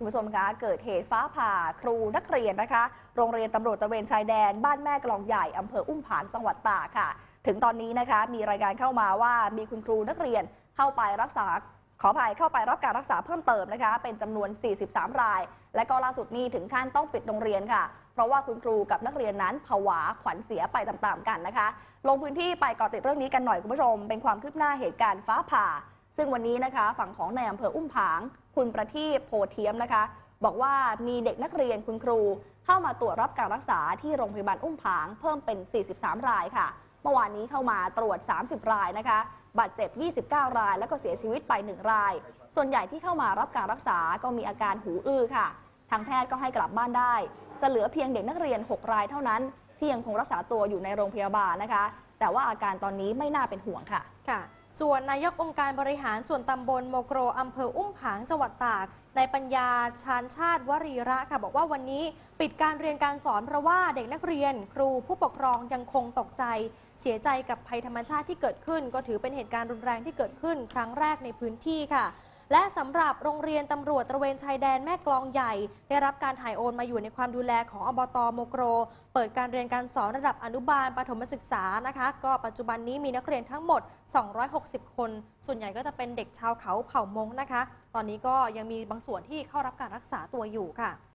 คุณผู้ชมคะเกิดเหตุฟ้าผ่าครูนักเรียนนะคะโรงเรียนตำรวจตระเวนชายแดนบ้านแม่กลองใหญ่อำเภออุ้มผางจังหวัดตากค่ะถึงตอนนี้นะคะมีรายงานเข้ามาว่ามีคุณครูนักเรียนเข้าไปรักษาขออภัยเข้าไปรับการรักษาเพิ่มเติมนะคะเป็นจำนวน43รายและก็ล่าสุดนี้ถึงขั้นต้องปิดโรงเรียนค่ะเพราะว่าคุณครูกับนักเรียนนั้นผวาขวัญเสียไปตามๆกันนะคะลงพื้นที่ไปเกาะติดเรื่องนี้กันหน่อยคุณผู้ชมเป็นความคืบหน้าเหตุการณ์ฟ้าผ่าซึ่งวันนี้นะคะฝั่งของในอำเภออุ้มผางคุณประทีปโพเทียมนะคะบอกว่ามีเด็กนักเรียนคุณครูเข้ามาตรวจรับการรักษาที่โรงพยาบาลอุ้มผางเพิ่มเป็น43รายค่ะเมื่อวานนี้เข้ามาตรวจ30รายนะคะบาดเจ็บ29รายแล้วก็เสียชีวิตไป1รายส่วนใหญ่ที่เข้ามารับการรักษาก็มีอาการหูอื้อค่ะทางแพทย์ก็ให้กลับบ้านได้จะเหลือเพียงเด็กนักเรียน6รายเท่านั้นที่ยังคงรักษาตัวอยู่ในโรงพยาบาลนะคะแต่ว่าอาการตอนนี้ไม่น่าเป็นห่วงค่ะส่วนนายกองค์การบริหารส่วนตำบลโมโกรอำเภออุ้มผางจังหวัดตากนายปัญญาชาญชาติวรีระค่ะบอกว่าวันนี้ปิดการเรียนการสอนเพราะว่าเด็กนักเรียนครูผู้ปกครองยังคงตกใจเสียใจกับภัยธรรมชาติที่เกิดขึ้นก็ถือเป็นเหตุการณ์รุนแรงที่เกิดขึ้นครั้งแรกในพื้นที่ค่ะและสำหรับโรงเรียนตำรวจตระเวนชายแดนแม่กลองใหญ่ได้รับการถ่ายโอนมาอยู่ในความดูแลของอบต.โมโกรเปิดการเรียนการสอนระดับอนุบาลประถมศึกษานะคะก็ปัจจุบันนี้มีนักเรียนทั้งหมด260คนส่วนใหญ่ก็จะเป็นเด็กชาวเขาเผ่ามงนะคะตอนนี้ก็ยังมีบางส่วนที่เข้ารับการรักษาตัวอยู่ค่ะ